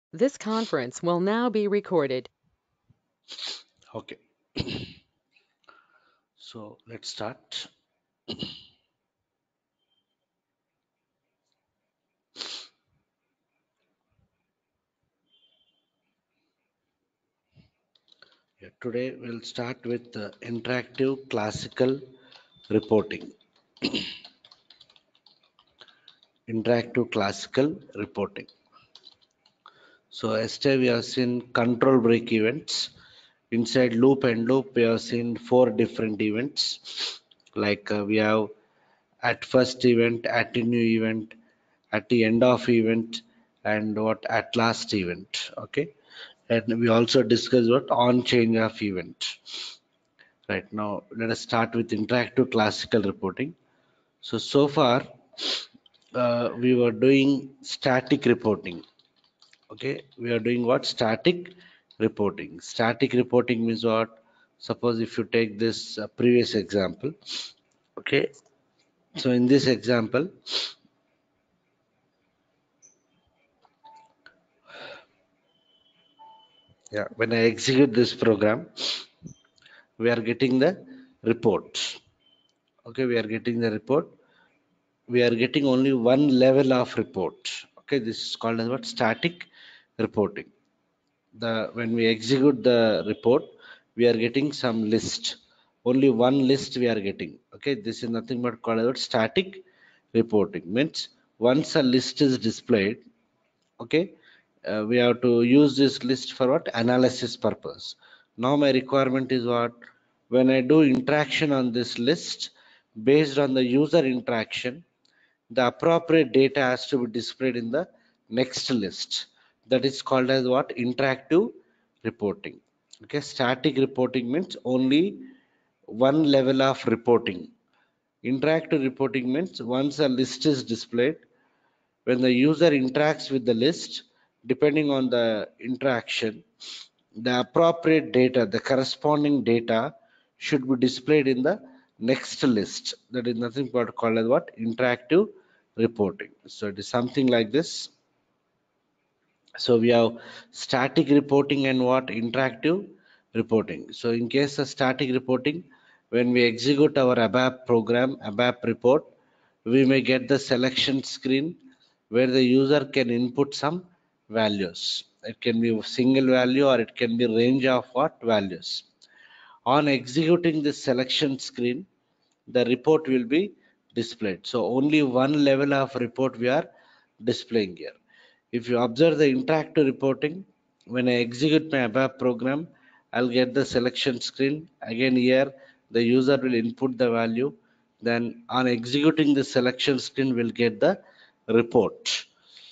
This conference will now be recorded. Okay, so let's start. Yeah, today we'll start with interactive classical reporting. Interactive classical reporting. So yesterday we have seen control break events. Inside loop and loop, we have seen four different events. Like we have at first event, at the new event, at the end of event, and what at last event. Okay, and we also discussed what on change of event. Right now, let us start with interactive classical reporting. So far, we were doing static reporting. Okay, we are doing what? Static reporting. Static reporting means what? Suppose if you take this previous example. Okay, so in this example, yeah, when I execute this program, we are getting the report. Okay, we are getting the report. We are getting only one level of report. Okay, this is called as what? Static reporting. The when we execute the report, we are getting some list. Only one list we are getting. Okay, this is nothing but called as static reporting. Means once a list is displayed, okay, we have to use this list for what? Analysis purpose. Now my requirement is what? When I do interaction on this list, based on the user interaction, the appropriate data has to be displayed in the next list. That is called as what? Interactive reporting. Okay, static reporting means only one level of reporting. Interactive reporting means once a list is displayed, when the user interacts with the list, depending on the interaction, the appropriate data, the corresponding data should be displayed in the next list. That is nothing but called as what? Interactive reporting. So it is something like this. So we have static reporting and what? Interactive reporting. So in case of static reporting, when we execute our ABAP program, ABAP report, we may get the selection screen where the user can input some values. It can be a single value or it can be range of what values. On executing this selection screen, the report will be displayed. So only one level of report we are displaying here. If you observe the interactive reporting, when I execute my ABAP program, I'll get the selection screen. Again here, the user will input the value. Then on executing the selection screen, we'll get the report.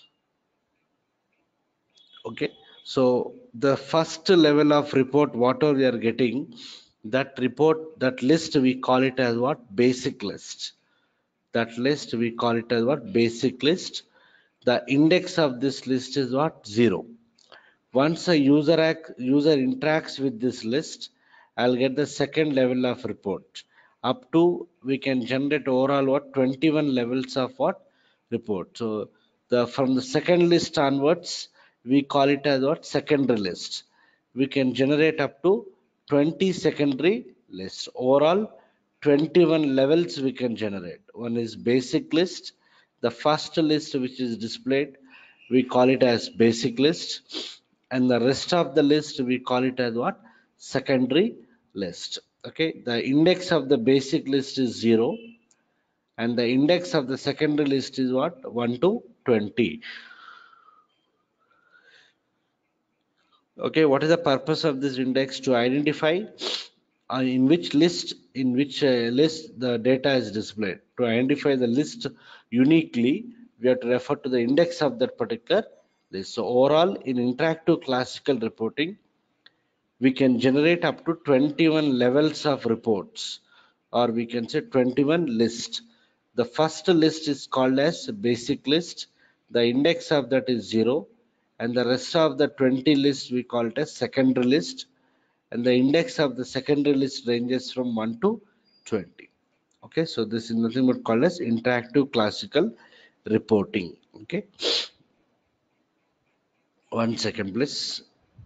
Okay, so the first level of report, whatever we are getting, that report, that list, we call it as what? Basic list. That list we call it as what? Basic list. The index of this list is what? 0. Once a user interacts with this list, I'll get the second level of report. Up to we can generate overall what? 21 levels of what? Report. So the from the second list onwards, we call it as what? Secondary list. We can generate up to 20 secondary lists. Overall, 21 levels we can generate. One is basic list. The first list which is displayed, we call it as basic list, and the rest of the list we call it as what? Secondary list. Okay, the index of the basic list is 0 and the index of the secondary list is what? 1 to 20. Okay, what is the purpose of this index? To identify in which list the data is displayed. To identify the list uniquely, we have to refer to the index of that particular list. So overall, in interactive classical reporting, we can generate up to 21 levels of reports, or we can say 21 lists. The first list is called as basic list. The index of that is 0, and the rest of the 20 lists we call it as secondary list, and the index of the secondary list ranges from 1 to 20. Okay, so this is nothing but called as interactive classical reporting. Okay, 1 second, please.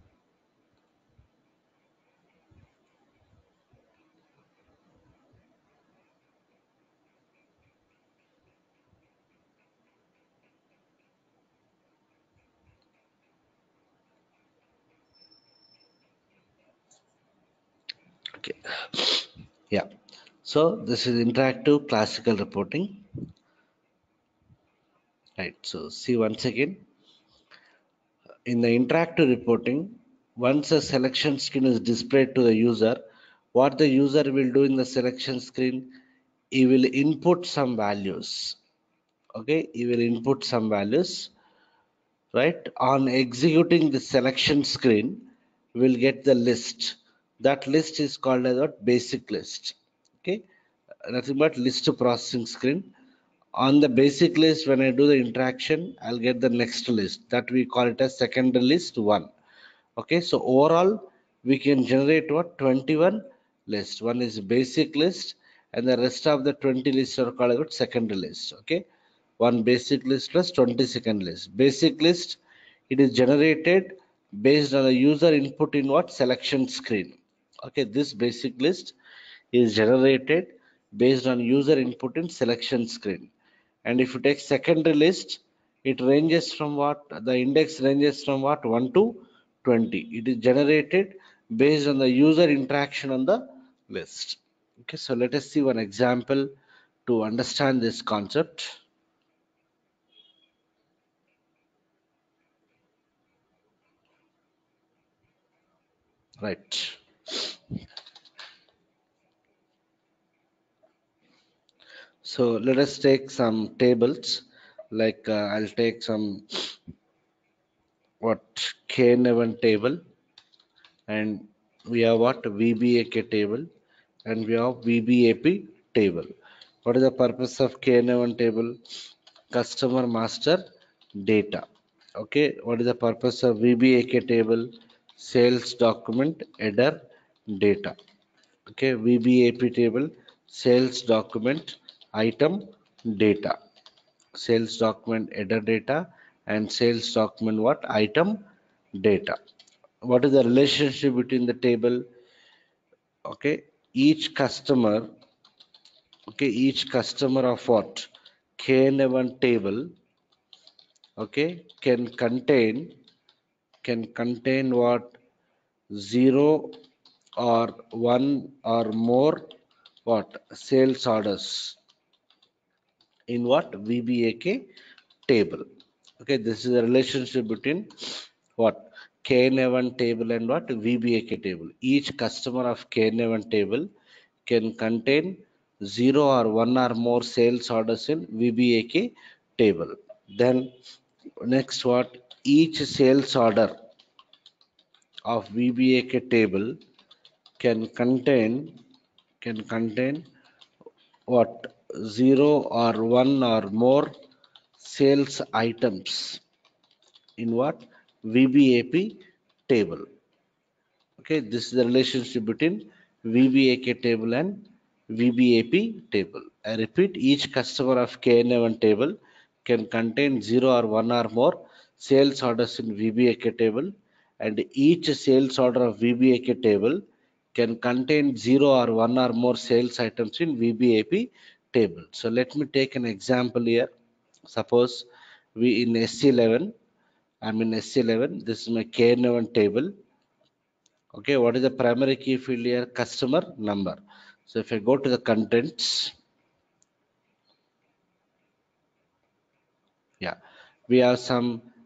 Okay. Yeah. So this is interactive classical reporting. Right. So see once again, in the interactive reporting, once a selection screen is displayed to the user, what the user will do in the selection screen, he will input some values. Okay, he will input some values, right? On executing the selection screen, we'll get the list. That list is called as a basic list. Okay, nothing but list processing screen. On the basic list, when I do the interaction, I'll get the next list. That we call it as secondary list 1. Okay, so overall we can generate what 21 list. One is basic list, and the rest of the 20 lists are called as secondary list. Okay, one basic list plus 20 second list. Basic list, it is generated based on the user input in what selection screen. Okay, this basic list is generated based on user input in selection screen. And if you take secondary list, it ranges from what? The index ranges from what? 1 to 20. It is generated based on the user interaction on the list. Okay, so let us see one example to understand this concept. Right. So let us take some tables. Like I'll take some what K11 table, and we have what VBAK table, and we have VBAP table. What is the purpose of KN1 table? Customer master data. Okay, what is the purpose of VBAK table? Sales document header data. Okay, VBAP table, sales document item data. Sales document header data and sales document what? Item data. What is the relationship between the table? Okay, each customer of what KN1 table, okay, can contain what 0 or 1 or more what sales orders in what VBAK table. Okay, this is the relationship between what KN1 table and what VBAK table. Each customer of KN1 table can contain 0 or 1 or more sales orders in VBAK table. Then next what each sales order of VBAK table can contain what 0 or 1 or more sales items in what VBAP table. Okay, this is the relationship between VBAK table and VBAP table. I repeat, each customer of KN1 table can contain 0 or 1 or more sales orders in VBAK table, and each sales order of VBAK table can contain 0 or 1 or more sales items in VBAP table. So let me take an example here. Suppose we in SC11, I'm in SC11, this is my KN1 table. Okay, what is the primary key field here? Customer number. So if I go to the contents, yeah, we have some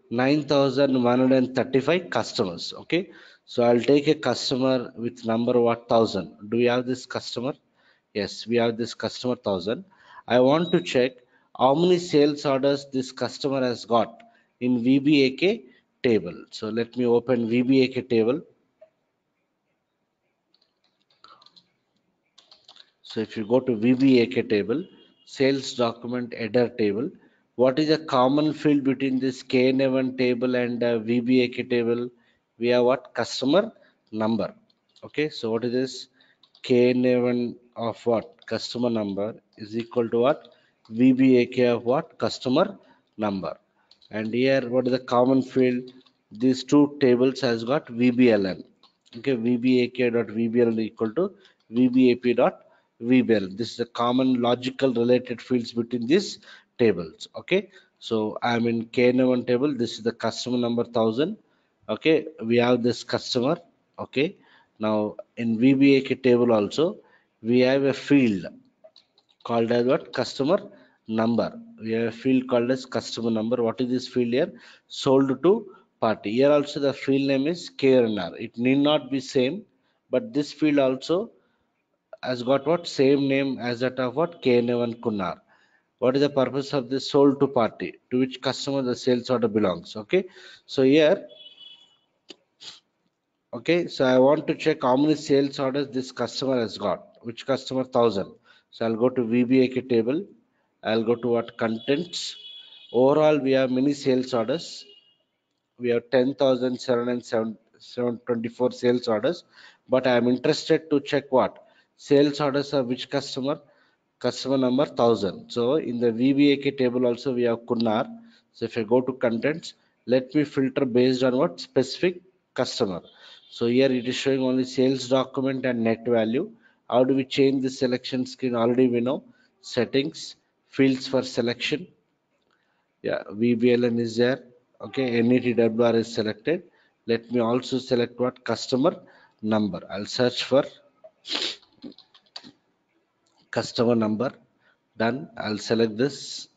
9,135 customers. Okay, so I'll take a customer with number what 1000. Do we have this customer? Yes, we have this customer 1000. I want to check how many sales orders this customer has got in VBAK table. So let me open VBAK table. So if you go to VBAK table, sales document header table, what is a common field between this KN1 table and VBAK table? We have what? Customer number. Okay, so what is this? KN1 of what? Customer number is equal to what? VBAK of what? Customer number. And here, what is the common field? these two tables has got VBLN. Okay, VBAK.VBLN equal to VBAP.VBL. This is the common logical related fields between these tables. Okay, so I'm in KN1 table. This is the customer number 1000. Okay, we have this customer. Okay, now in VBAK table also we have a field called as what? Customer number. We have a field called as customer number. What is this field here? Sold to party. Here also the field name is KNR. It need not be same, but this field also has got what? Same name as that of what? KN1 Kunnar. What is the purpose of this? Sold to party? To which customer the sales order belongs? Okay, so here, okay, so I want to check how many sales orders this customer has got. Which customer? 1000. So I'll go to VBAK table. I'll go to what? Contents. Overall, we have many sales orders. We have 10,724 sales orders. But I am interested to check what? Sales orders of which customer? Customer number 1000. So in the VBAK table also we have Kunnar. So if I go to contents, let me filter based on what? Specific customer. So here it is showing only sales document and net value. How do we change the selection screen? Already we know. Settings, fields for selection. Yeah, VBLN is there. Okay, NETWR is selected. Let me also select what? Customer number. I'll search for customer number. Done. I'll select this.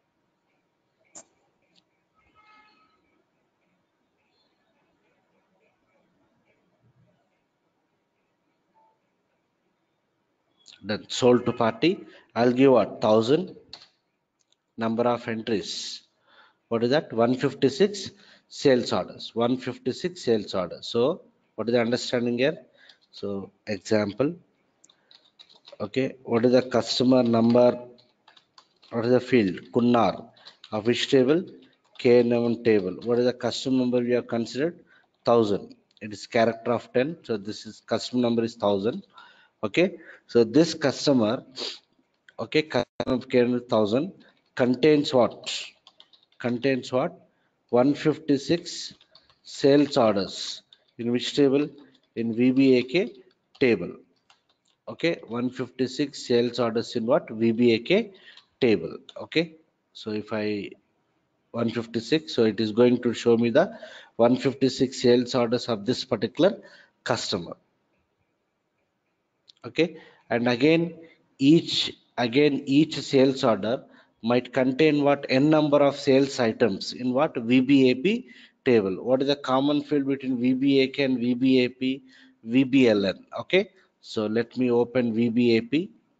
Then sold to party. I'll give what? 1000. Number of entries. What is that? 156 sales orders. 156 sales orders. So what is the understanding here? So example. Okay. What is the customer number? What is the field? Kunnar. Of which table? KN1 table. What is the customer number we have considered? 1000. It is character of 10. So this is customer number is 1000. Okay. So this customer, okay, customer of KN 1000 contains what? Contains what? 156 sales orders. In which table? In VBAK table. Okay, 156 sales orders in what? VBAK table. Okay, so if I 156, so it is going to show me the 156 sales orders of this particular customer. Okay, and again each sales order might contain what? N number of sales items in what? VBAP table. What is the common field between VBAK and VBAP? VBLN. Okay, so let me open VBAP,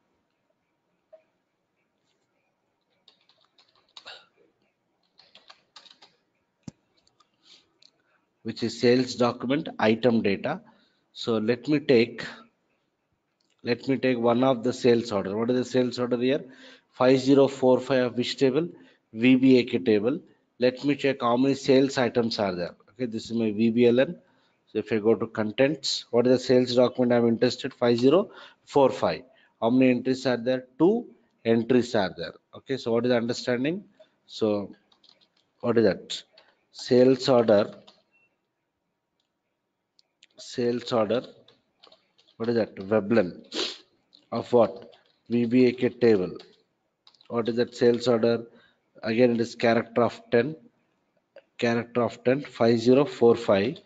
which is sales document item data. So let me take one of the sales order. What is the sales order here? 5045 of which table? VBAK table. Let me check how many sales items are there. Okay, this is my VBLN. So if I go to contents, what is the sales document I'm interested? 5045. How many entries are there? Two entries are there. Okay, so what is the understanding? So what is that? Sales order, sales order, what is that? Veblen of what? VBAK table. What is that sales order? Again, it is character of 10. Character of 10, 5045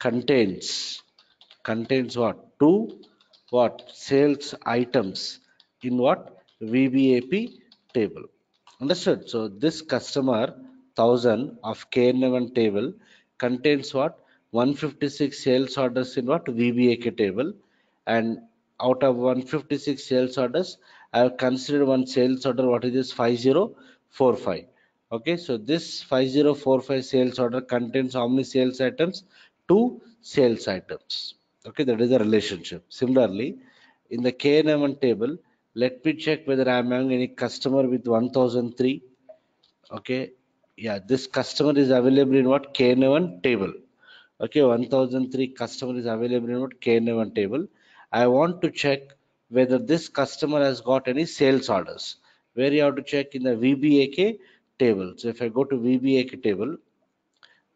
contains what? Two what? Sales items in what? VBAP table. Understood? So this customer 1000 of KN1 table contains what? 156 sales orders in what? VBAK table, and out of 156 sales orders, I have considered one sales order. What is this? 5045. Okay, so this 5045 sales order contains how many sales items? Two sales items. Okay, that is the relationship. Similarly, in the KN1 table, let me check whether I am having any customer with 1003. Okay, yeah, this customer is available in what? KN1 table. Okay, 1003 customer is available in what? KN1 table. I want to check whether this customer has got any sales orders. Where you have to check in the VBAK table. So if I go to VBAK table,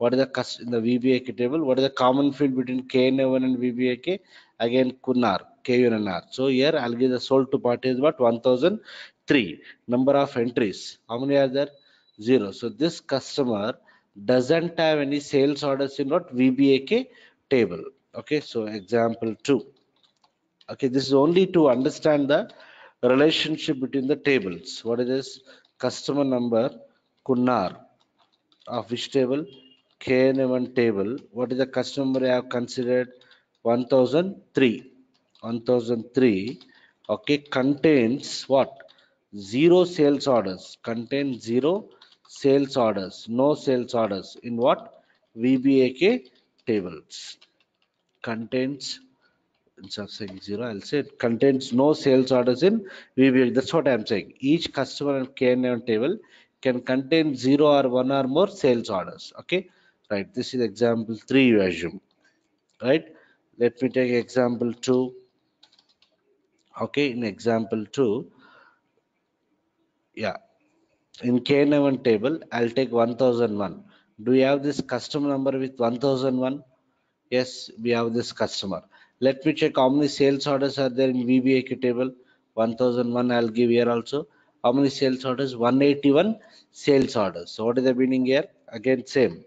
What is the in the VBAK table? What is the common field between KNA1 and VBAK? Again, Kunar, KUNR. So here I'll give the sold to party is what 1003. Number of entries. How many are there? 0. So this customer doesn't have any sales orders in what VBAK table. Okay, so example 2. Okay, this is only to understand the relationship between the tables. What is this? Customer number Kunnar of which table? KN1 table. What is the customer number I have considered? 1003. 1003. Okay, contains what? Zero sales orders. Contains zero sales orders. No sales orders. In what? VBAK tables. Contains, instead of saying zero, I'll say it contains no sales orders in VBA. That's what I'm saying. Each customer and KNN table can contain zero or one or more sales orders. Okay, right. This is example 3, you assume. Right. Let me take example 2. Okay, in example 2, yeah, in KNN table, I'll take 1001. Do you have this customer number with 1001? Yes, we have this customer. Let me check how many sales orders are there in VBAK table. 1001 I'll give here also. How many sales orders? 181 sales orders. So what is the meaning here? Again, same.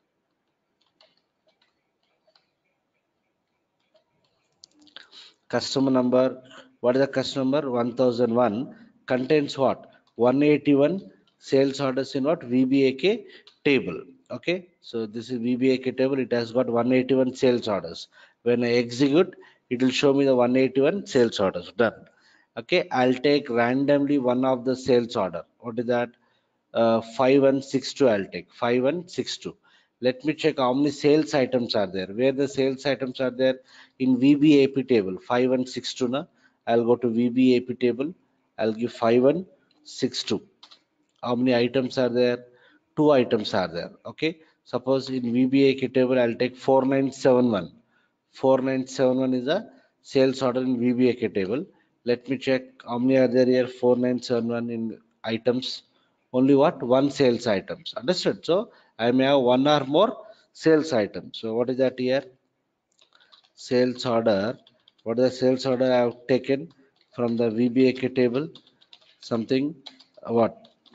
Customer number. What is the customer number? 1001 contains what? 181 sales orders in what? VBAK table. Okay. So this is VBAK table. It has got 181 sales orders. When I execute, it will show me the 181 sales orders. Done. Okay. I'll take randomly one of the sales order. What is that? 5162 I'll take 5162. Let me check how many sales items are there. Where the sales items are there in VBAP table 5162 na. I'll go to VBAP table. I'll give 5162. How many items are there? Two items are there. Okay. Suppose in VBAK table I'll take 4971. 4971 is a sales order in VBAK table. Let me check how many are there here. 4971 in items. Only what? One sales items. Understood? So I may have one or more sales items. So what is that here? Sales order. What is the sales order I have taken from the VBAK table? Something what?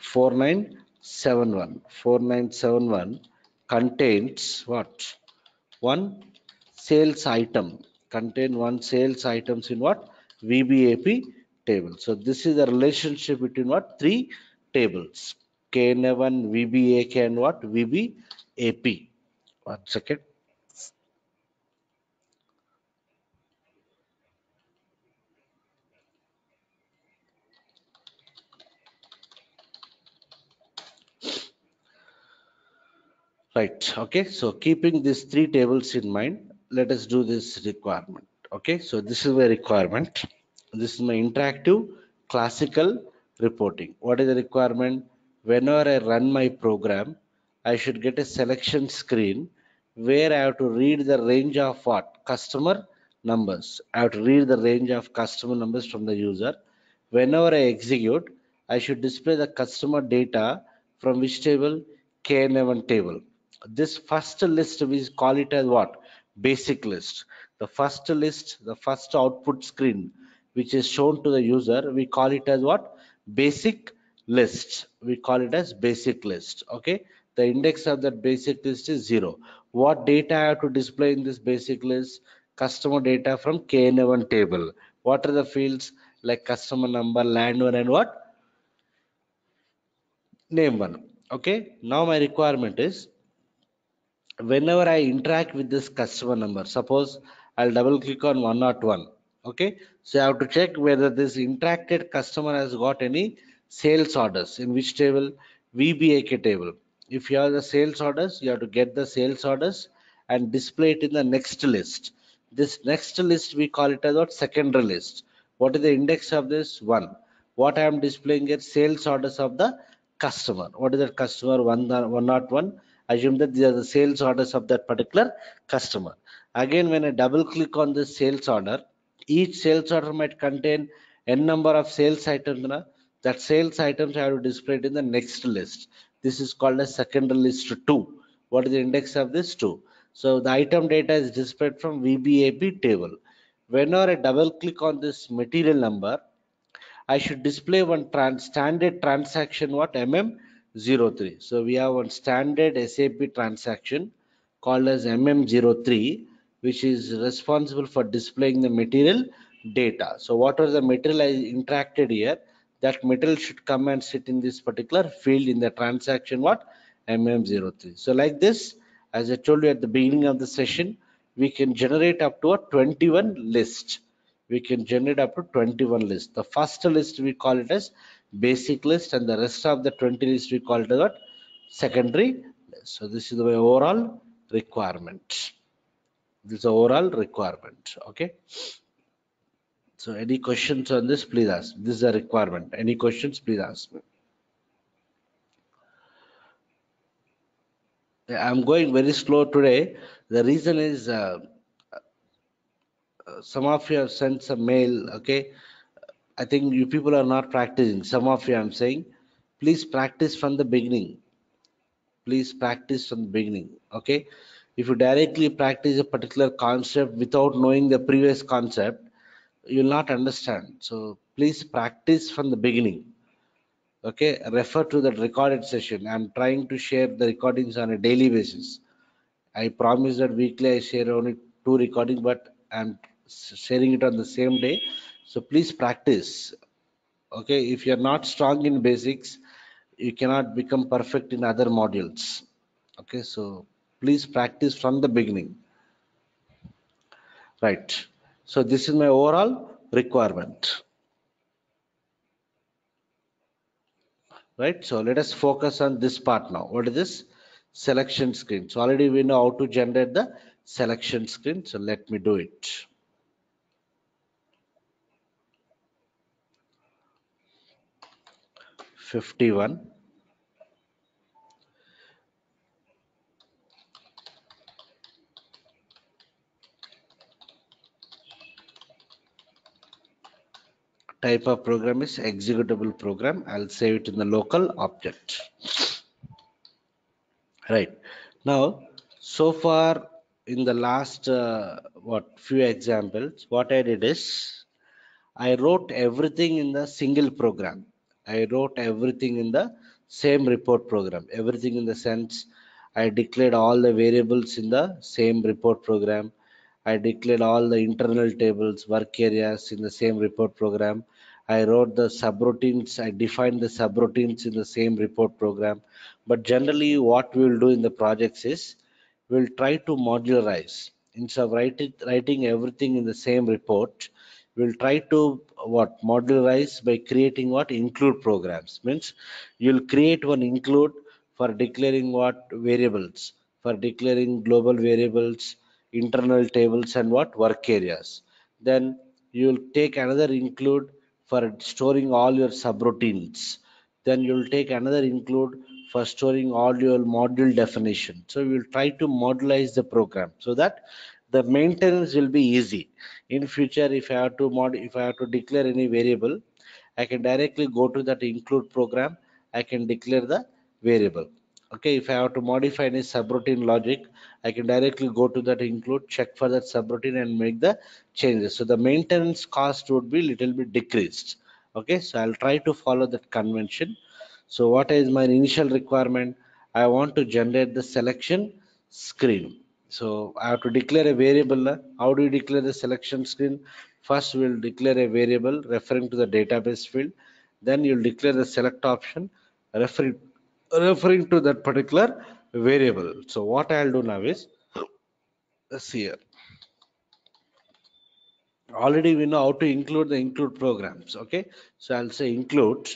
4971. 4971 contains what? One sales item. Contain one sales items in what? VBAP table. So this is the relationship between what? Three tables. KN1, VBAK and what? VBAP. 1 second. Right. Okay. So keeping these three tables in mind, let us do this requirement. Okay. So this is my requirement. This is my interactive classical reporting. What is the requirement? Whenever I run my program, I should get a selection screen where I have to read the range of what? Customer numbers. I have to read the range of customer numbers from the user. Whenever I execute, I should display the customer data from which table? KN1 table. This first list we call it as what? Basic list. The first list, the first output screen which is shown to the user, we call it as what? Basic list. We call it as basic list. Okay. The index of that basic list is 0. What data I have to display in this basic list? Customer data from KN1 table. What are the fields like customer number, land one, and what? Name one. Okay. Now my requirement is whenever I interact with this customer number, suppose I'll double click on 101. Okay, so I have to check whether this interacted customer has got any sales orders in which table? VBAK table. If you have the sales orders, you have to get the sales orders and display it in the next list. This next list we call it as what? Secondary list. What is the index of this? 1. What I am displaying here? Sales orders of the customer. What is that customer? 101. Assume that these are the sales orders of that particular customer. Again, when I double click on this sales order, each sales order might contain n number of sales items. Na? That sales items I have to display it in the next list. This is called a secondary list 2. What is the index of this? 2. So the item data is displayed from VBAP table. Whenever I double click on this material number, I should display one standard transaction, what, MM03. So we have one standard SAP transaction called as MM03, which is responsible for displaying the material data. So whatever the material I interacted here, that material should come and sit in this particular field in the transaction, what, MM03. So like this, as I told you at the beginning of the session, we can generate up to a 21 list. We can generate up to 21 lists. The first list we call it as basic list, and the rest of the 20 list we call it as what? Secondary list. So this is the overall requirement. This is the overall requirement. Okay. So any questions on this, please ask. This is a requirement. Any questions, please ask me. I'm going very slow today. The reason is some of you have sent some mail. Okay. I think you people are not practicing. Some of you, I'm saying, please practice from the beginning. Please practice from the beginning. Okay. If you directly practice a particular concept without knowing the previous concept, you'll not understand. So please practice from the beginning. Okay. Refer to the recorded session. I'm trying to share the recordings on a daily basis. I promise that weekly I share only 2 recordings, but I'm sharing it on the same day. So please practice. Okay, if you're not strong in basics, you cannot become perfect in other modules. Okay, so please practice from the beginning. Right. So this is my overall requirement. Right. So let us focus on this part now. What is this? Selection screen. So already we know how to generate the selection screen. So let me do it. '51. Type of program is executable program. I'll save it in the local object. Right. Now, so far in the last few examples, what I did is I wrote everything in the single program. I wrote everything in the same report program. Everything in the sense I declared all the variables in the same report program. I declared all the internal tables, work areas in the same report program. I wrote the subroutines. I defined the subroutines in the same report program. But generally, what we will do in the projects is we'll try to modularize. Instead of writing everything in the same report, we'll try to modularize by creating include programs. Means you'll create one include for declaring variables, for declaring global variables, internal tables, and work areas. Then you'll take another include for storing all your subroutines. Then you'll take another include for storing all your module definition. So we'll try to modularize the program so that the maintenance will be easy. In future, if I have to declare any variable, I can directly go to that include program. I can declare the variable. Okay, if I have to modify any subroutine logic, I can directly go to that include, check for that subroutine and make the changes. So the maintenance cost would be little bit decreased. Okay, so I'll try to follow that convention. So what is my initial requirement? I want to generate the selection screen. So I have to declare a variable. How do you declare the selection screen? First, we'll declare a variable referring to the database field. Then you'll declare the select option referring to that particular variable. So what I'll do now is, let's see here. Already we know how to include the include programs. Okay, so I'll say include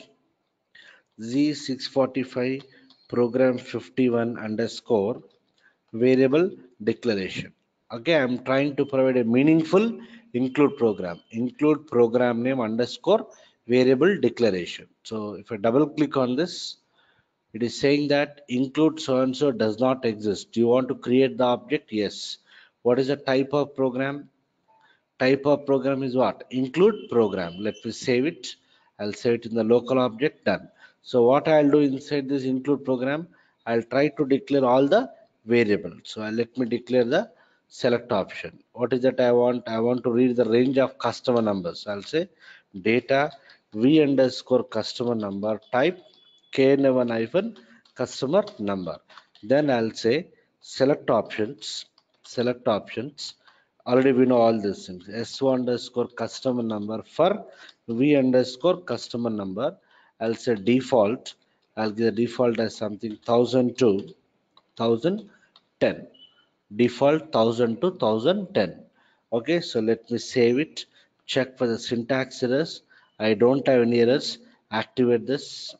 Z645 program 51 underscore variable declaration. Okay, I'm trying to provide a meaningful include program. Include program name underscore variable declaration. So if I double click on this, it is saying that include so and so does not exist. Do you want to create the object? Yes. What is the type of program? Type of program is what? Include program. Let me save it. I'll save it in the local object. Done. So what I'll do inside this include program, I'll try to declare all the variable. So let me declare the select option. What is that I want? I want to read the range of customer numbers. I'll say data v underscore customer number type kn1 hyphen customer number. Then I'll say select options. Select options. Already we know all these things. S1 underscore customer number for v underscore customer number. I'll say default. I'll give the default as something 1002 1010, default 1000 to 1010. Okay, so let me save it, check for the syntax errors. I don't have any errors. Activate this.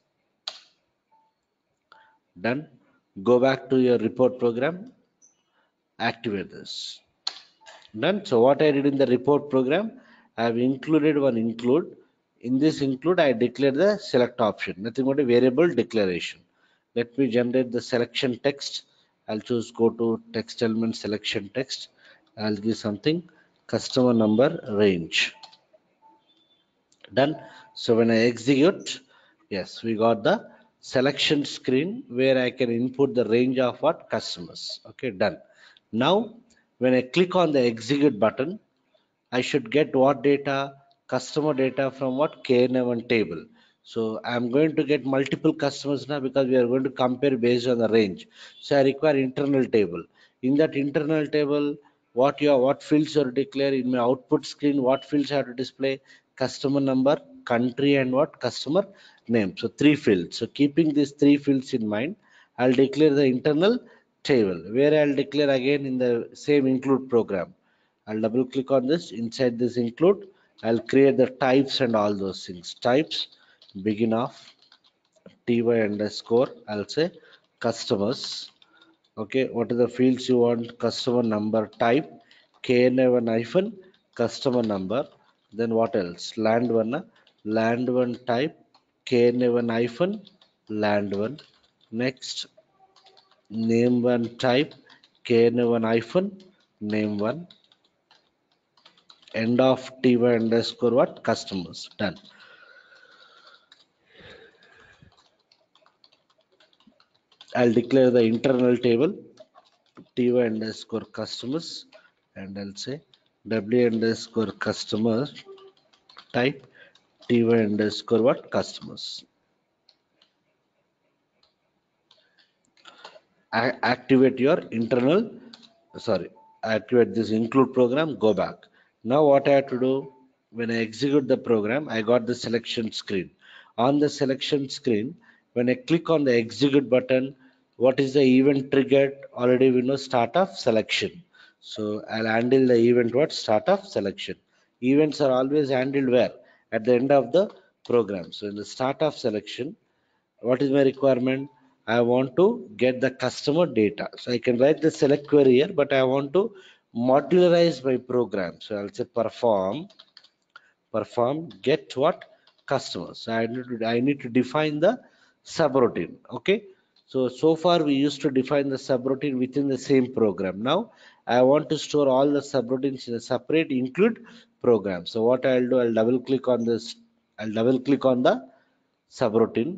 Done. Go back to your report program, activate this. Done. So what I did in the report program, I have included one include. In this include, I declare the select option. Nothing but a variable declaration. Let me generate the selection text. I'll choose go to text element selection text. I'll give something customer number range. Done. So when I execute, yes, we got the selection screen where I can input the range of what customers. Okay, done. Now when I click on the execute button, I should get what data? Customer data from what? KNM table. So I'm going to get multiple customers now because we are going to compare based on the range. So I require internal table. In that internal table, what fields are declared in my output screen? What fields I have to display? Customer number, country, and what customer name. So three fields. So keeping these three fields in mind, I'll declare the internal table where I'll declare again in the same include program. I'll double click on this. Inside this include, I'll create the types and all those things. Types, begin of ty underscore. I'll say customers. Okay, what are the fields you want? Customer number type, KN1 hyphen customer number. Then what else? Land one type, KN1 hyphen land one. Next, name one type, KN1 hyphen name one. End of ty underscore what customers. Done. I'll declare the internal table ty underscore customers and I'll say w underscore customer type ty underscore what customers. Activate your internal, sorry, activate this include program, go back. Now what I have to do, when I execute the program, I got the selection screen. On the selection screen, when I click on the execute button, what is the event triggered? Already we know start of selection. So I'll handle the event what start of selection. Events are always handled where? At the end of the program. So in the start of selection, what is my requirement? I want to get the customer data. So I can write the select query here, but I want to modularize my program. So I'll say perform get what customers. So I need to define the subroutine. Okay. So far we used to define the subroutine within the same program. Now I want to store all the subroutines in a separate include program. So what I'll do, I'll double click on this. I'll double click on the subroutine.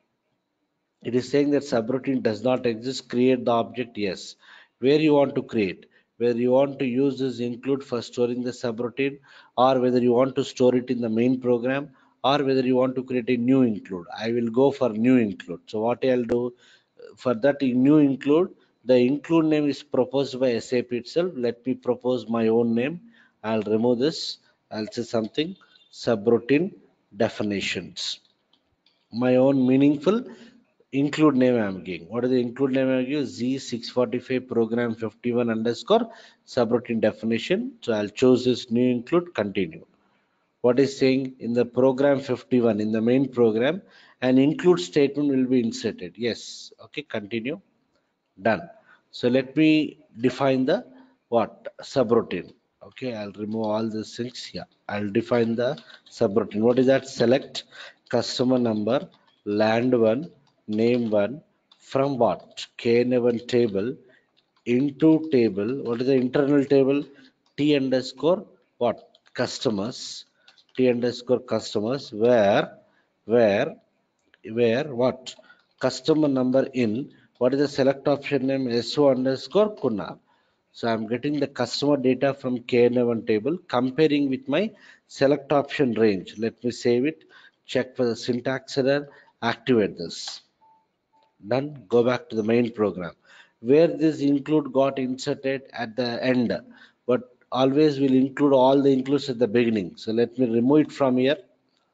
It is saying that subroutine does not exist. Create the object. Yes. Where you want to create, whether you want to use this include for storing the subroutine, or whether you want to store it in the main program, or whether you want to create a new include. I will go for new include. So what I'll do for that new include, the include name is proposed by SAP itself. Let me propose my own name. I'll remove this. I'll say something subroutine definitions. My own meaningful include name I'm giving. What is the include name I'm giving? Z645 program 51 underscore subroutine definition. So I'll choose this new include, continue. What is saying in the program 51 in the main program, an include statement will be inserted. Yes. Okay, continue. Done. So let me define the what subroutine. Okay, I'll remove all these things here. I'll define the subroutine. What is that? Select customer number, land one, name one, from what? KN1 table into table. What is the internal table? T underscore what? Customers. T underscore customers where what? Customer number in What is the select option name? SO underscore Kunal. So I'm getting the customer data from KN1 table, comparing with my select option range. Let me save it, check for the syntax error, activate this. Done. Go back to the main program. Where this include got inserted at the end, but always will include all the includes at the beginning. So let me remove it from here.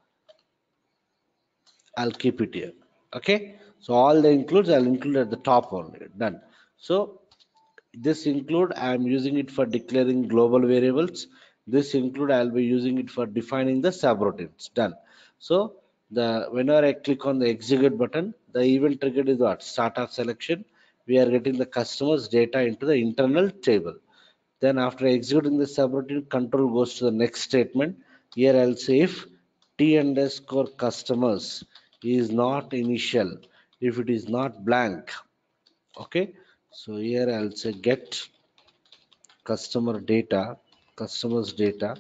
I'll keep it here. Okay. So all the includes I'll include at the top only. Done. So this include I am using it for declaring global variables. This include I'll be using it for defining the subroutines. Done. So the whenever I click on the execute button, the event triggered is what? Start of selection. We are getting the customer's data into the internal table. Then after executing the subroutine, control goes to the next statement. Here I'll say if t underscore customers is not initial, if it is not blank. Okay. So here I'll say get customers data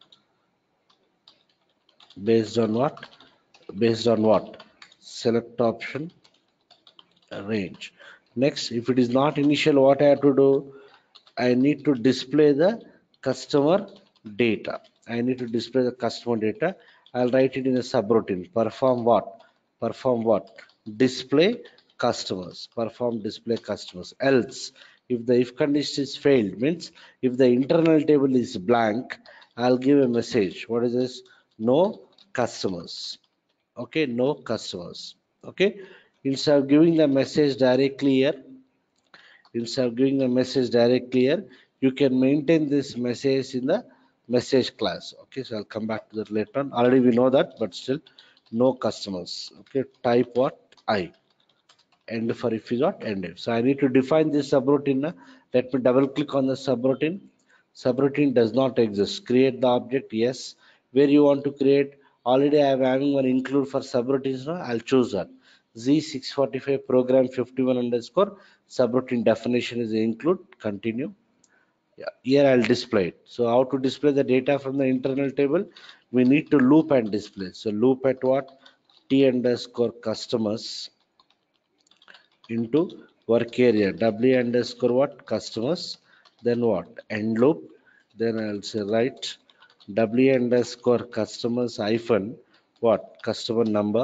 based on what? Based on what? Select option range. Next, if it is not initial, what I have to do? I need to display the customer data. I need to display the customer data. I'll write it in a subroutine. Perform what? Perform what? Display customers. Perform display customers. Else, if the if condition is failed, means if the internal table is blank, I'll give a message. What is this? No customers. Okay, no customers. Okay, instead of giving the message directly here, instead of giving the message directly here, you can maintain this message in the message class. Okay, so I'll come back to that later on. Already we know that, but still no customers. Okay, type what? I. End for if is what? End if. So I need to define this subroutine. Let me double click on the subroutine. Subroutine does not exist. Create the object. Yes. Where you want to create? Already I am having one include for subroutines now. I'll choose that. Z645 program 51 underscore subroutine definition is include. Continue. Yeah. Here I'll display it. So how to display the data from the internal table? We need to loop and display. So loop at what? T underscore customers into work area w underscore what? Customers, then what? End loop. Then I'll say write w underscore customers hyphen what? Customer number,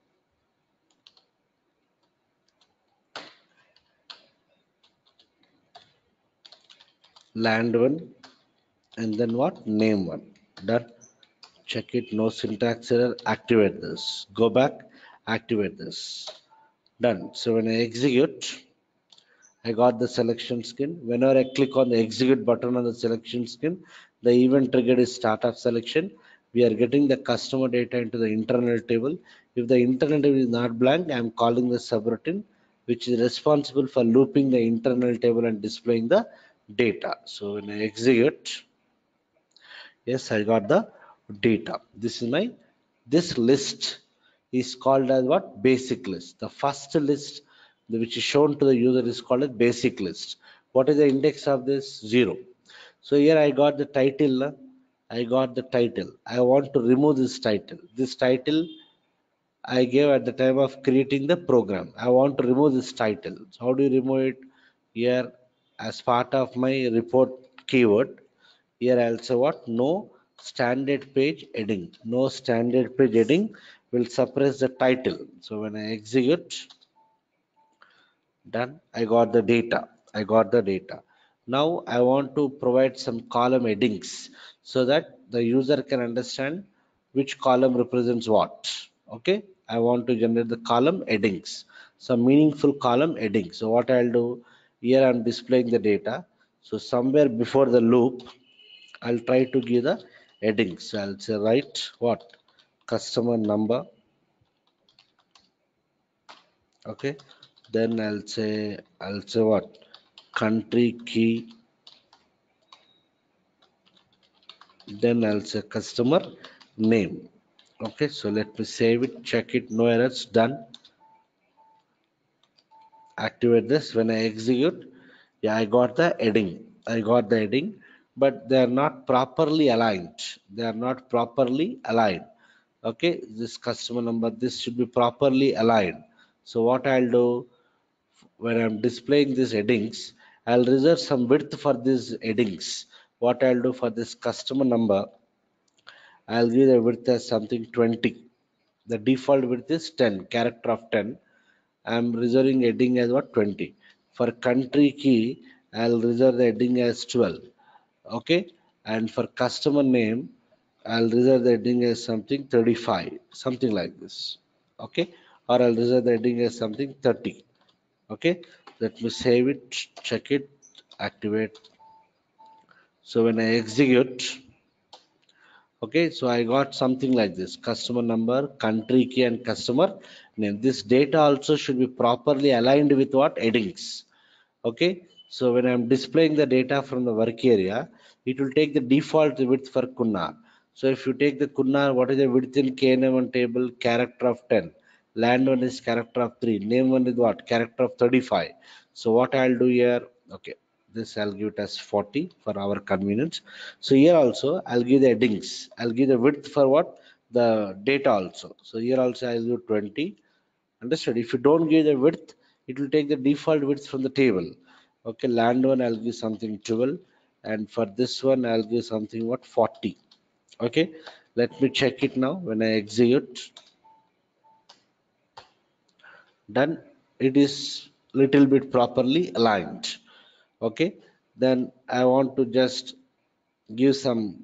land one, and then what? Name one. Done. Check it. No syntax error. Activate this. Go back. Activate this. Done. So when I execute, I got the selection skin. Whenever I click on the execute button on the selection skin, the event triggered is start of selection. We are getting the customer data into the internal table. If the internal table is not blank, I am calling the subroutine, which is responsible for looping the internal table and displaying the data. So when I execute, yes, I got the data. This is my, this list is called as what? Basic list. The first list which is shown to the user is called as basic list. What is the index of this? 0. So here I got the title. I got the title. I want to remove this title. This title I gave at the time of creating the program. I want to remove this title. So how do you remove it? Here, as part of my report keyword, here I'll say what? No standard page heading. No standard page heading will suppress the title. So when I execute, done, I got the data. I got the data. Now I want to provide some column headings so that the user can understand which column represents what. Okay, I want to generate the column headings, some meaningful column headings. So what I'll do here, I'm displaying the data. So somewhere before the loop, I'll try to give the headings. So I'll say write what? Customer number. Okay, then I'll say what? Country key, then I'll say customer name. Okay, so let me save it, check it, no errors, done. Activate this. When I execute, yeah, I got the heading. I got the heading, but they are not properly aligned. They are not properly aligned. Okay, this customer number, this should be properly aligned. So what I'll do, when I'm displaying these headings, I'll reserve some width for these headings. What I'll do for this customer number, I'll give the width as something 20. The default width is 10, character of 10. I'm reserving heading as what, 20. For country key, I'll reserve the heading as 12. Okay, and for customer name, I'll reserve the heading as something 35, something like this. Okay, or I'll reserve the heading as something 30. Okay, let me save it, check it, activate. So when I execute, okay, so I got something like this: customer number, country key, and customer name. This data also should be properly aligned with what, headings. Okay, so when I'm displaying the data from the work area, it will take the default width for Kunnar. So if you take the Kunnar, what is the width in KNM1 table? Character of 10. Land one is character of 3. Name one is what? Character of 35. So what I'll do here, okay, this I'll give it as 40 for our convenience. So here also I'll give the headings. I'll give the width for what? The data also. So here also I'll give 20. Understood? If you don't give the width, it will take the default width from the table. Okay, land one I'll give something 12, and for this one I'll give something what, 40. Okay, let me check it now. When I execute, done. It is little bit properly aligned. Okay, then I want to just give some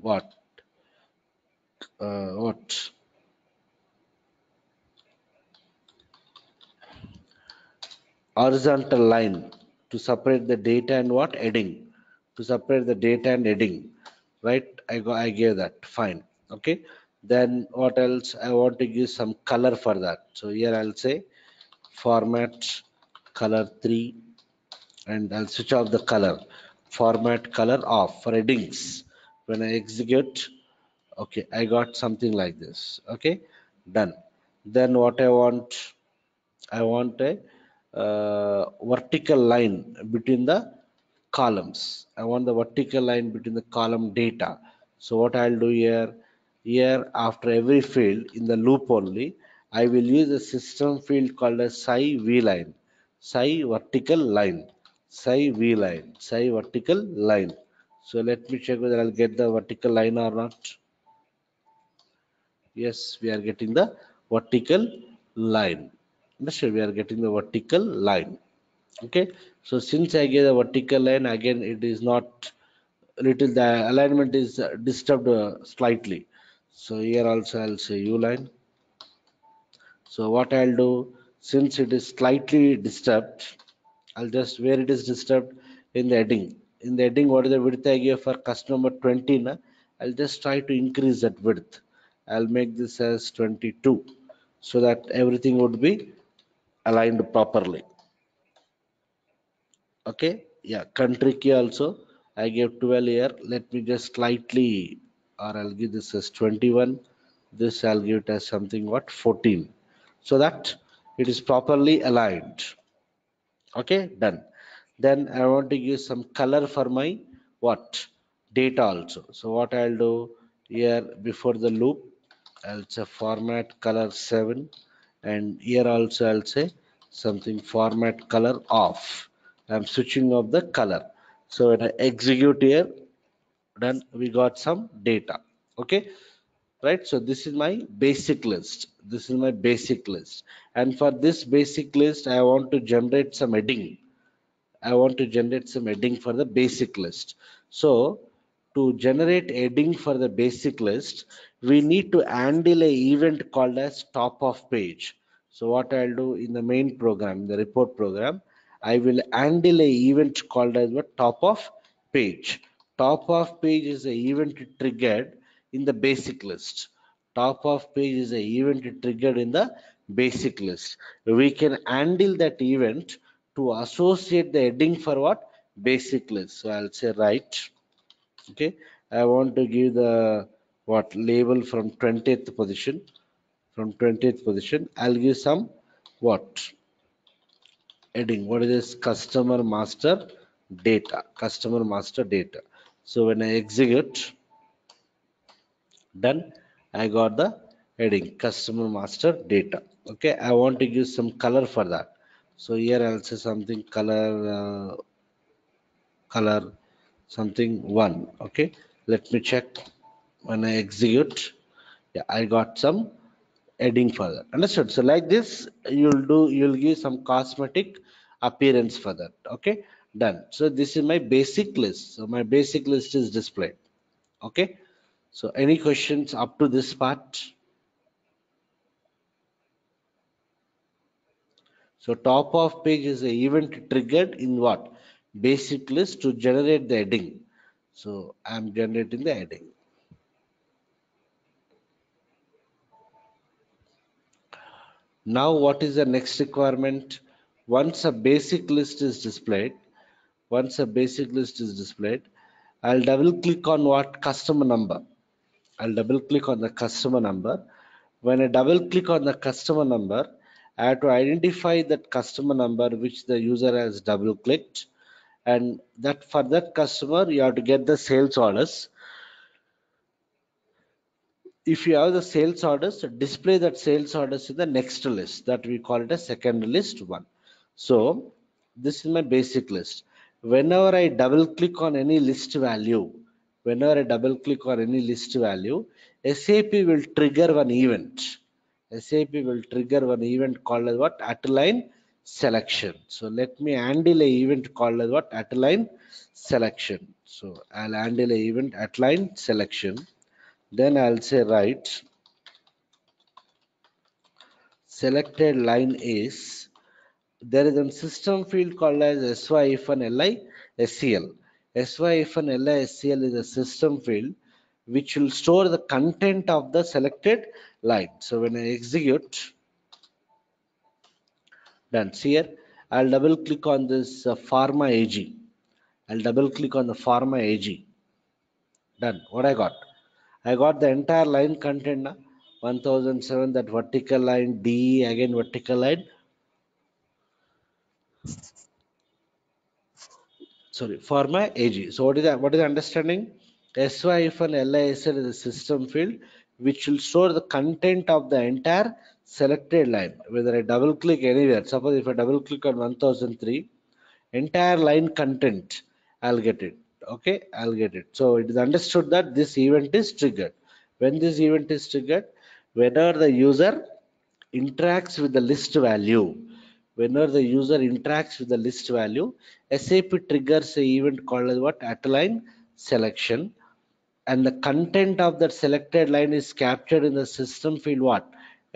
what horizontal line to separate the data and what, heading, to separate the data and heading, right? I gave that, fine. Okay, then what else? I want to give some color for that. So here I'll say format color 3, and I'll switch off the color, format color off for headings. When I execute, okay, I got something like this. Okay, done. Then what I want a vertical line between the columns. I want the vertical line between the column data. So what I'll do here, after every field in the loop only, I will use a system field called as psi v line, psi vertical line, psi v line, psi vertical line. So let me check whether I'll get the vertical line or not. Yes, we are getting the vertical line. Understand? We are getting the vertical line. Okay. So since I get a vertical line, again it is not little, the alignment is disturbed slightly. So here also I'll say U line. So what I'll do, since it is slightly disturbed, I'll just, where it is disturbed, in the heading. In the heading, what is the width I give for customer 20? Na? I'll just try to increase that width. I'll make this as 22 so that everything would be aligned properly. Okay, yeah, country key also I gave 12 here. Let me just slightly, or I'll give this as 21. This I'll give it as something what, 14, so that it is properly aligned. Okay, done. Then I want to give some color for my what, data also. So what I'll do here, before the loop I'll say format color 7, and here also I'll say something format color off. I'm switching off the color. So when I execute here, done, we got some data. Okay, right? So this is my basic list. This is my basic list, and for this basic list I want to generate some heading. I want to generate some heading for the basic list. So to generate heading for the basic list, we need to handle a event called as top of page. So what I'll do in the main program, the report program, I will handle a event called as what, top of page. Top of page is a event triggered in the basic list. Top of page is a event triggered in the basic list. We can handle that event to associate the heading for what, basic list. So I'll say right. Okay, I want to give the what, label from 20th position. From 20th position I'll give some what, heading. What is this? Customer master data, customer master data. So when I execute, done, I got the heading customer master data. Okay, I want to give some color for that. So here I'll say something color something one. Okay, let me check. When I execute, yeah, I got some heading for that. Understood? So like this, you'll give some cosmetic appearance for that. Okay, done. So this is my basic list. So my basic list is displayed. Okay, so any questions up to this part? So top of page is a event triggered in what? Basic list to generate the heading. So I'm generating the heading. Now what is the next requirement? Once a basic list is displayed, once a basic list is displayed, I'll double click on what? Customer number. I'll double click on the customer number. When I double click on the customer number, I have to identify that customer number which the user has double clicked, and that for that customer you have to get the sales orders. If you have the sales orders, display that sales orders in the next list, that we call it a second list one. So this is my basic list. Whenever I double click on any list value, whenever I double click on any list value, SAP will trigger one event. SAP will trigger one event called as what? At-line selection. So let me handle a event called as what? At-line selection. So I'll handle a event at-line selection. Then I'll say right, selected line is, there is a system field called as sy-li scl. Sy-li scl is a system field which will store the content of the selected line. So when I execute, done. See here, I'll double click on this pharma AG. I'll double click on the pharma AG. Done. What I got? I got the entire line content now. 1007, that vertical line, D, again vertical line. Sorry, pharma AG. So what is that? What is the understanding? sy-lisl is a system field which will store the content of the entire selected line. Whether I double click anywhere, suppose if I double click on 1003, entire line content, I'll get it. Okay, I'll get it. So it is understood that this event is triggered. When this event is triggered, whenever the user interacts with the list value, whenever the user interacts with the list value, SAP triggers a event called as what? At-line selection, and the content of that selected line is captured in the system field what?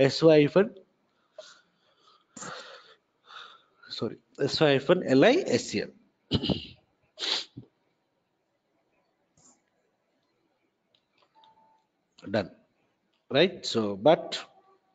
sy-lisl. Done. Right? So, but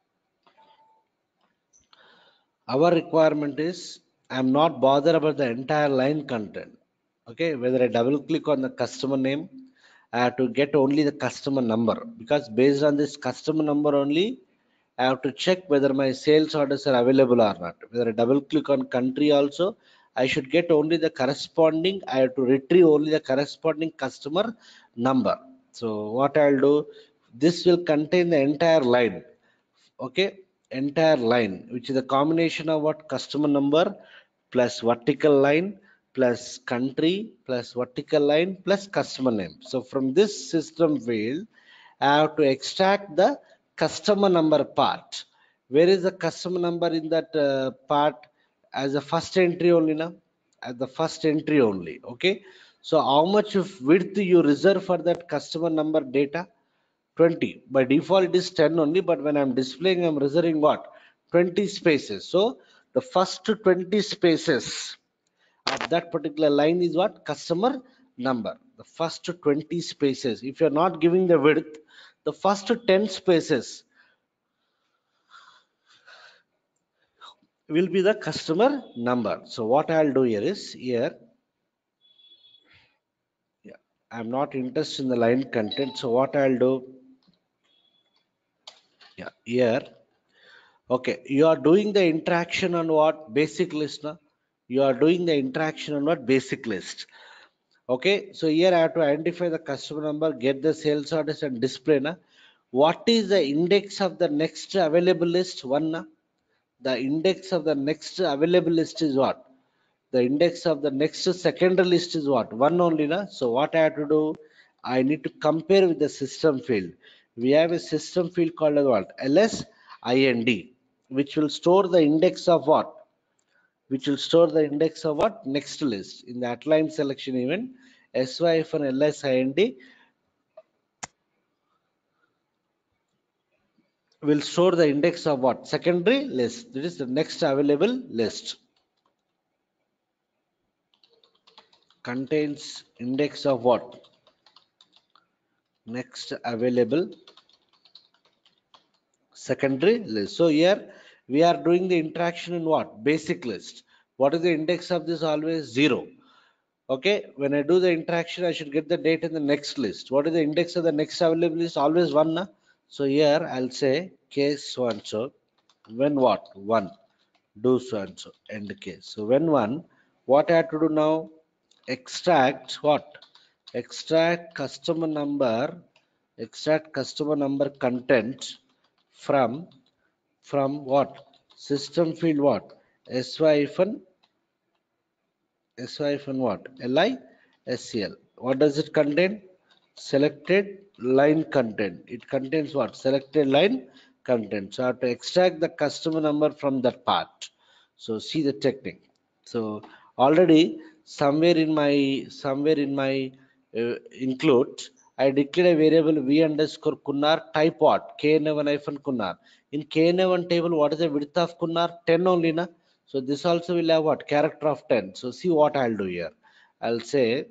our requirement is, I'm not bothered about the entire line content. Okay, whether I double click on the customer name, I have to get only the customer number, because based on this customer number only, I have to check whether my sales orders are available or not. Whether I double click on country also, I should get only the corresponding, I have to retrieve only the corresponding customer number. So what I'll do, this will contain the entire line. Okay, entire line, which is a combination of what? Customer number plus vertical line plus country plus vertical line plus customer name. So from this system field, I have to extract the customer number part. Where is the customer number in that part? As a first entry only now, as the first entry only. Okay, so how much of width you reserve for that customer number data? 20. By default it is 10 only, but when I'm displaying, I'm reserving what? 20 spaces. So the first 20 spaces of that particular line is what? Customer number. The first 20 spaces, if you're not giving the width, the first 10 spaces will be the customer number. So what I'll do here is, here, yeah, I'm not interested in the line content. So what I'll do, yeah, here, okay, you are doing the interaction on what? Basic list now. You are doing the interaction on what? Basic list. Okay, so here I have to identify the customer number, get the sales orders and display now. What is the index of the next available list? One now. The index of the next available list is what? The index of the next secondary list is what? One only, na? So what I have to do? I need to compare with the system field. We have a system field called as what? LSIND, which will store the index of what? Which will store the index of what? Next list. In the outline selection event, SY-LSIND will store the index of what? Secondary list. That is the next available list. Contains index of what? Next available secondary list. So here we are doing the interaction in what? Basic list. What is the index of this? Always 0. Okay, when I do the interaction, I should get the date in the next list. What is the index of the next available list? Always 1. Na? So here I'll say case so and so. When what? 1. Do so and so. End case. So when 1, what I have to do now? Extract what? Extract customer number. Extract customer number content from what? System field what? SY-hyphen what? LISCL. What does it contain? Selected line content. It contains what? Selected line content. So I have to extract the customer number from that part. So see the technique. So already somewhere in my include, I declared a variable v underscore kunnar type what? kn1 hyphen kunnar. In kn1 table, what is the width of kunnar? 10 only, na? So this also will have what? Character of 10. So see what I'll do here. I'll say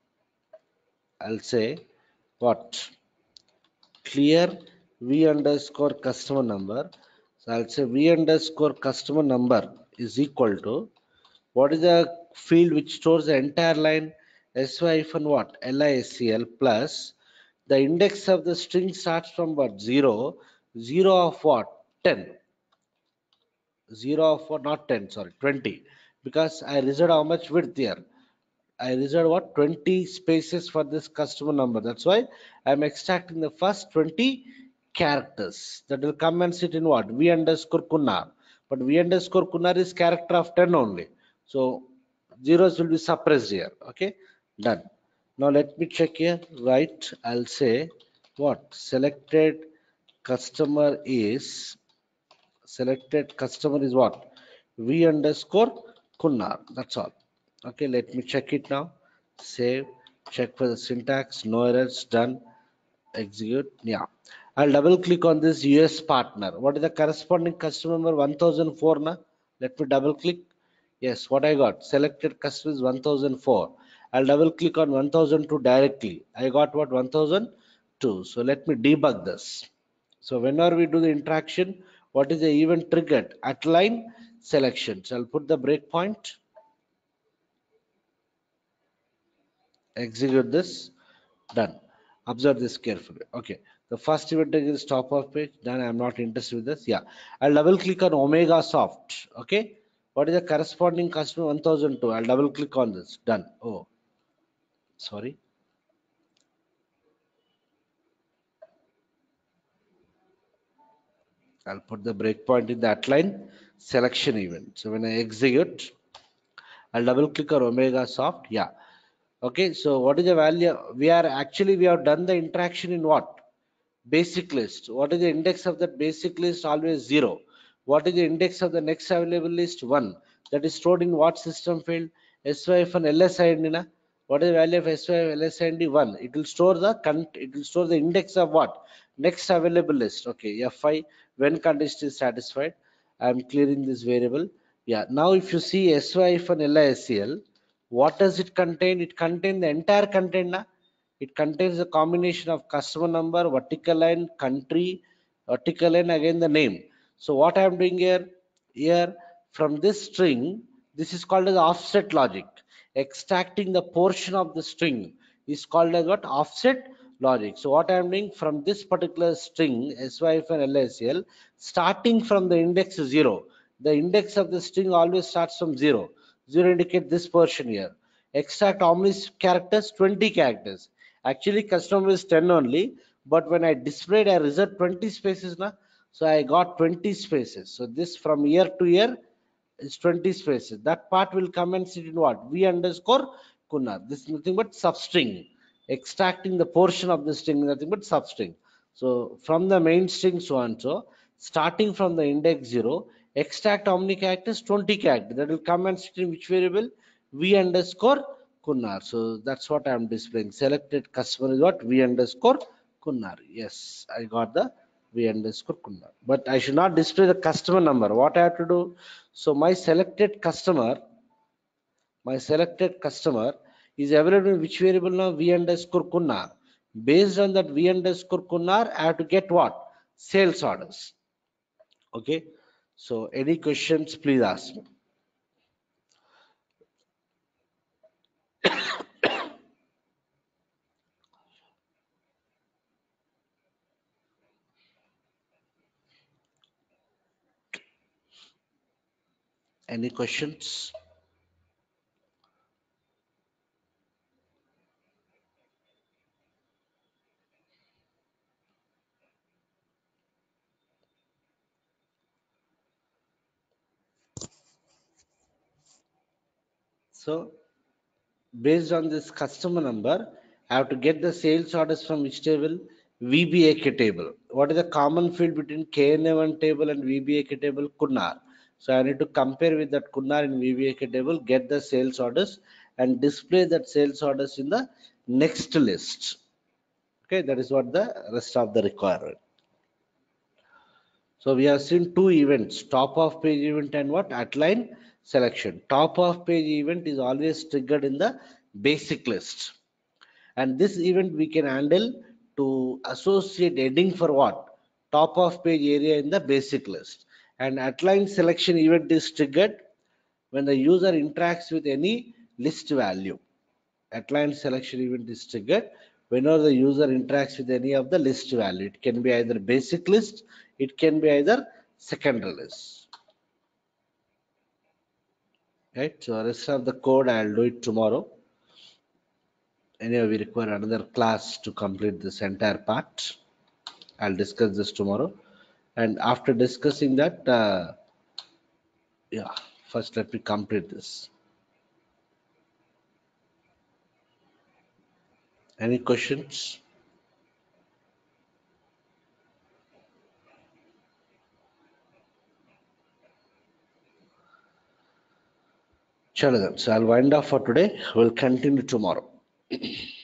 what? Clear v underscore customer number. So I'll say v underscore customer number is equal to what is the field which stores the entire line? SY-hyphen what? LISCL plus the index of the string starts from what? 0. 0 of what? 10. 0 of what? Not 10, sorry, 20. Because I reserved how much width here? I reserved what? 20 spaces for this customer number. That's why I'm extracting the first 20 characters. That will come and sit in what? V underscore Kunnar. But V underscore Kunnar is character of 10 only. So zeros will be suppressed here. Okay, done. Now let me check here. Right, I'll say what? Selected customer is what? V underscore Kunnar. That's all. Okay, let me check it now. Save, check for the syntax, no errors, done, execute. Yeah. I'll double click on this US partner. What is the corresponding customer number? 1004. Na? Let me double click. Yes, what I got? Selected customer is 1004. I'll double click on 1002 directly. I got what? 1002. So let me debug this. So whenever we do the interaction, what is the event triggered? At line selection. So I'll put the breakpoint. Execute this. Done. Observe this carefully. Okay. The first event trigger is top of page. Done. I'm not interested with this. Yeah. I'll double click on Omega Soft. Okay. What is the corresponding customer 1002? I'll double click on this. Done. Oh, sorry. I'll put the breakpoint in that line selection event. So when I execute, I'll double click on Omega Soft. Yeah. Okay. So what is the value? We have done the interaction in what? Basic list. What is the index of that basic list? Always 0. What is the index of the next available list? 1. That is stored in what system field? SYF and LSIND. Na? What is the value of SYF LSIND? 1. It will store the index of what? Next available list. Okay, F5 when condition is satisfied. I am clearing this variable. Yeah, now if you see SYF and LISCL, what does it contain? It contains the entire content. Na? It contains a combination of customer number, vertical line, country, vertical line, again the name. So what I am doing here from this string, this is called as offset logic. Extracting the portion of the string is called as what? Offset logic. So what I am doing from this particular string, SYF and LSL, starting from the index 0. The index of the string always starts from 0. 0 indicate this portion here. Extract how many characters? 20 characters. Actually, customer is 10 only, but when I displayed, I reserved 20 spaces. Na? So I got 20 spaces. So this from year to year is 20 spaces. That part will come and sit in what? V underscore Kunnar. This is nothing but substring. Extracting the portion of the string, nothing but substring. So from the main string so and so, starting from the index 0, extract how many characters? 20 characters. That will come and sit in which variable? V underscore Kunnar. So that's what I am displaying. Selected customer is what? V underscore Kunnar. Yes, I got the V underscore Kunnar. But I should not display the customer number. What I have to do? So my selected customer is available in which variable now? V underscore Kunnar. Based on that V underscore Kunnar, I have to get what? Sales orders. Okay. So any questions, please ask me. Any questions? So based on this customer number, I have to get the sales orders from which table? VBAK table. What is the common field between KNA1 table and VBAK table? Kunnar. So I need to compare with that Kunnar in VBAK table, get the sales orders and display that sales orders in the next list. Okay, that is what the rest of the requirement. So we have seen two events, top of page event and what? Outline selection. Top of page event is always triggered in the basic list. And this event we can handle to associate heading for what? Top of page area in the basic list. And outline selection event is triggered when the user interacts with any list value. Outline selection event is triggered whenever the user interacts with any of the list value. It can be either basic list, it can be either secondary list. Right? So rest of the code I'll do it tomorrow. Anyway, we require another class to complete this entire part. I'll discuss this tomorrow. And after discussing that, yeah, first let me complete this. Any questions? Chalo then. So I'll wind up for today. We'll continue tomorrow.